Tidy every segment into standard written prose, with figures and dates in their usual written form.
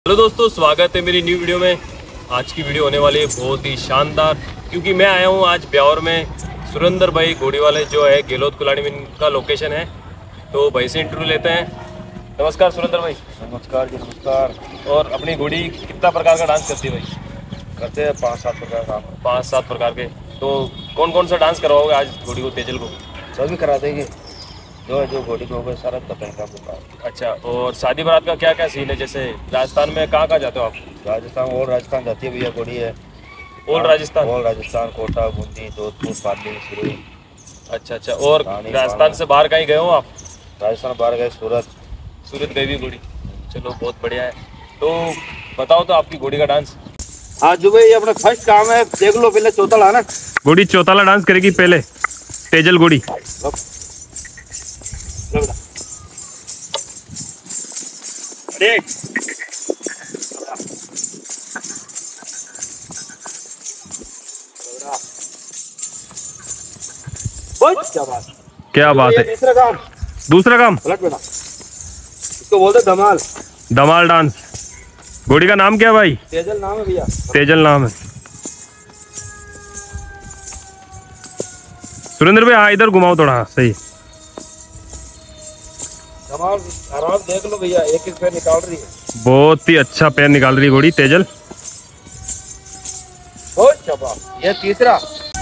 Hello दोस्तों, स्वागत है मेरी न्यू वीडियो में। आज की वीडियो होने वाली है बहुत ही शानदार, क्योंकि मैं आया हूँ आज ब्यावर में। सुरेंद्र भाई घोड़ी वाले जो है गेलोद कुलाड़ी में इनका लोकेशन है, तो भाई से इंटरव्यू लेते हैं। नमस्कार सुरेंद्र भाई। नमस्कार जी, नमस्कार। और अपनी घोड़ी कितना प्रकार का डांस करती है भाई? करते हैं 5-7 प्रकार का। 5-7 प्रकार के। तो कौन कौन सा डांस करवाओगे आज घोड़ी को, तेजल को? सभी करा देंगे, जो घोड़ी को होगा सारा तपें का होगा। अच्छा, और शादी बारात का क्या क्या सीन है? जैसे राजस्थान में कहाँ कहाँ जाते हो आप? राजस्थान, और राजस्थान जाती है भैया घोड़ी है। ऑल राजस्थान? ऑल राजस्थान, कोटा, बूंदी, जोधपुर, पाली, सिरोही। अच्छा। और राजस्थान से बाहर कहीं गए हो आप? राजस्थान बाहर गए, सूरत गई भी घोड़ी। चलो बहुत बढ़िया है। तो बताओ तो आपकी घोड़ी का डांस। हाँ जो भाई अपना फर्स्ट काम है, देख लो पहले चौताला ना। घोड़ी चौताला डांस करेगी पहले, तेजल घोड़ी। क्या बात है। दूसरा काम इसको बोलते धमाल। धमाल डांस। घोड़ी का नाम क्या है भाई? तेजल नाम है भैया। तेजल नाम है। सुरेंद्र भाई हाँ, इधर घुमाओ थोड़ा। हाँ सही। धमाल आराम देख लो भैया, एक एक पैर निकाल रही है। बहुत ही अच्छा पैर निकाल रही है घोड़ी तेजल। बहुत शाबाश। ये तीसरा।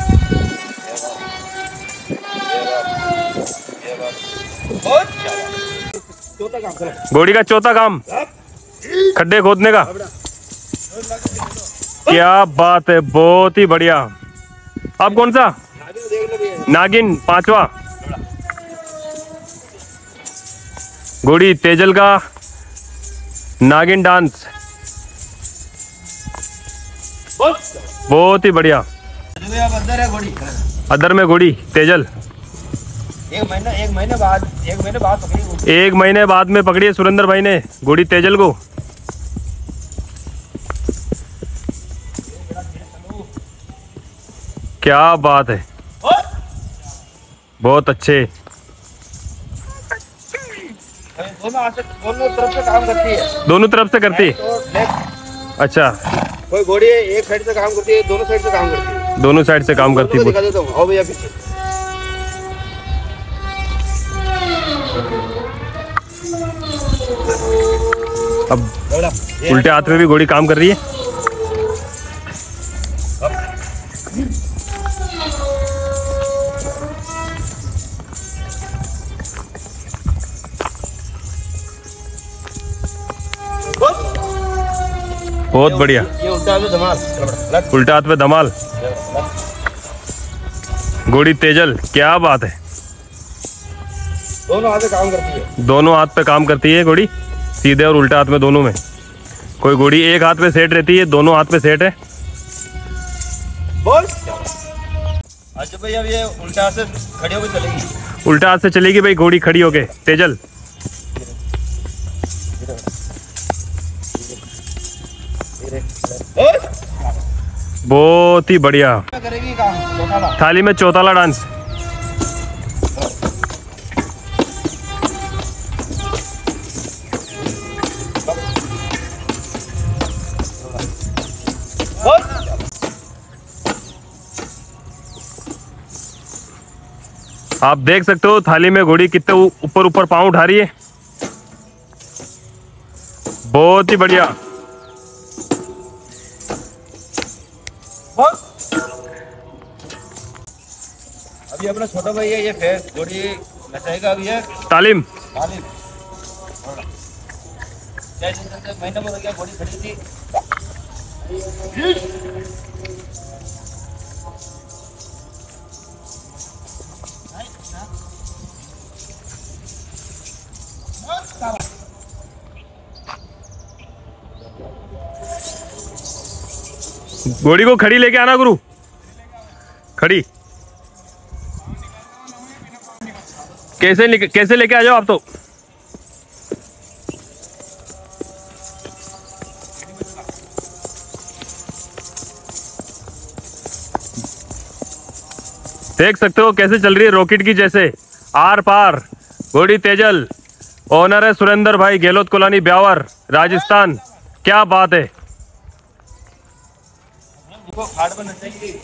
घोड़ी का चौथा काम खड्डे खोदने का। क्या बात है, बहुत ही बढ़िया। अब कौन सा? नागिन पांचवा। घोड़ी तेजल का नागिन डांस, बहुत ही बढ़िया। अदर में घोड़ी तेजल एक महीने बाद पकड़ी। 1 महीने बाद में पकड़ी है सुरेंद्र भाई ने घोड़ी तेजल को। क्या बात है, बहुत अच्छे। दोनों तरफ से काम करती है। दोनों तरफ से करती है। अच्छा, कोई घोड़ी एक साइड से काम करती है, दोनों साइड से काम करती है। दोनों साइड से काम करती है। दिखा देता हूँ, आओ भैया पीछे। अब उल्टे हाथ में भी घोड़ी काम कर रही है। बहुत बढ़िया। ये उल्टा हाथ में धमाल। उल्टा हाथ में धमाल। घोड़ी तेजल, क्या बात है। दोनों हाथ से काम करती है। दोनों हाथ पे काम करती है घोड़ी, सीधे और उल्टे हाथ में, दोनों में। कोई घोड़ी एक हाथ में सेट रहती है, दोनों हाथ में सेट है। बोल। अच्छा भाई, अब ये उल्टा हाथ से खड़ी होकर चलेगी। उल्टा हाथ से चलेगी भाई घोड़ी खड़ी होके तेजल। बहुत ही बढ़िया। करेगी काम चौताला। थाली में चौताला डांस। आप देख सकते हो थाली में घोड़ी कितने ऊपर ऊपर पांव उठा रही है। बहुत ही बढ़िया। अभी अपना छोटा भाई है, ये फिर घोड़ी नचाएगा। अभी है तालीम। महीना हो गया घोड़ी खड़ी थी। घोड़ी को खड़ी लेके आना गुरु, खड़ी। कैसे लेके आ जाओ आप। तो देख सकते हो कैसे चल रही है रॉकेट की जैसे, आर पार। घोड़ी तेजल, ओनर है सुरेंद्र भाई, गेलोद कोलानी, ब्यावर, राजस्थान। क्या बात है। इनको खाट पर नचाएंगे।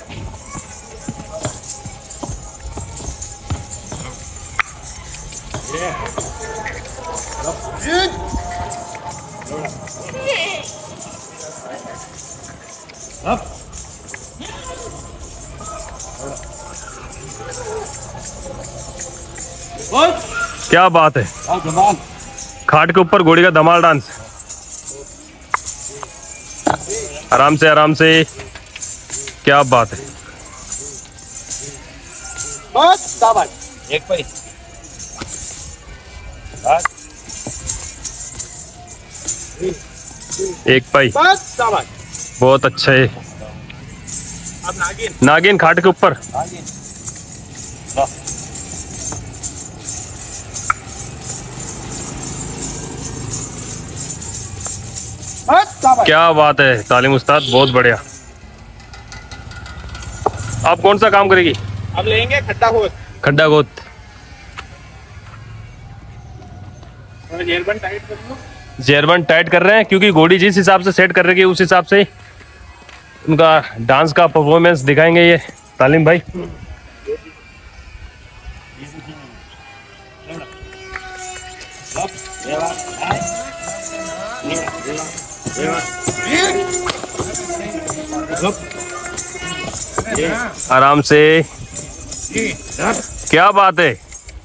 क्या बात है। खाट के ऊपर घोड़ी का धमाल डांस। आराम से आराम से। क्या बात है। एक पाई एक पाई बहुत अच्छा है। अब नागिन नागिन खाट के ऊपर। क्या बात है तालीम उस्ताद, बहुत बढ़िया। आप कौन सा काम करेगी? अब लेंगे खड्डा खोद। खड्डा गोद। जेरबन टाइट कर लो। जेरबन टाइट कर रहे हैं क्योंकि घोड़ी जिस हिसाब से सेट कर रही है उस हिसाब से उनका डांस का परफॉर्मेंस दिखाएंगे ये तालीम भाई। आराम से। क्या बात है।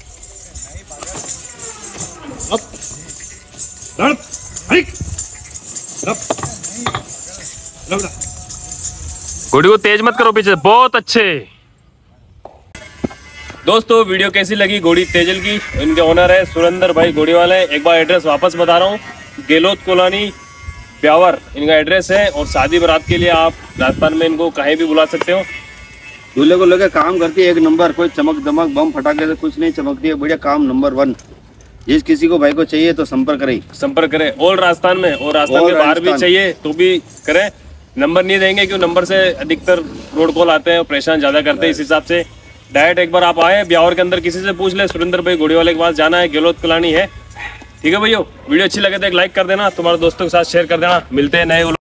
घोड़ी को तेज मत करो पीछे। बहुत अच्छे दोस्तों, वीडियो कैसी लगी घोड़ी तेजल की? इनके ओनर है सुरेंद्र भाई घोड़ी वाले। एक बार एड्रेस वापस बता रहा हूँ, गेलोत कॉलोनी ब्यावर इनका एड्रेस है। और शादी बारात के लिए आप राजस्थान में इनको कहीं भी बुला सकते हो। दूल्हे को लेकर काम करती है एक नंबर। कोई चमक दमक बम फटाके से कुछ नहीं चमकती है। बढ़िया काम नंबर 1। जिस किसी को भाई को चाहिए तो संपर्क करें और राजस्थान में और राजस्थान के बाहर भी चाहिए तो भी करें। नंबर नहीं देंगे क्यों, नंबर से अधिकतर रोड कॉल आते हैं और परेशान ज्यादा करते हैं। इस हिसाब से डायरेक्ट एक बार आप आए ब्यावर के अंदर किसी से पूछ ले, सुरेंद्र भाई घोड़ी वाले के पास जाना है, गेलोत कॉलोनी है। ठीक है भैया, वीडियो अच्छी लगे तो एक लाइक कर देना, तुम्हारे दोस्तों के साथ शेयर कर देना। मिलते हैं नए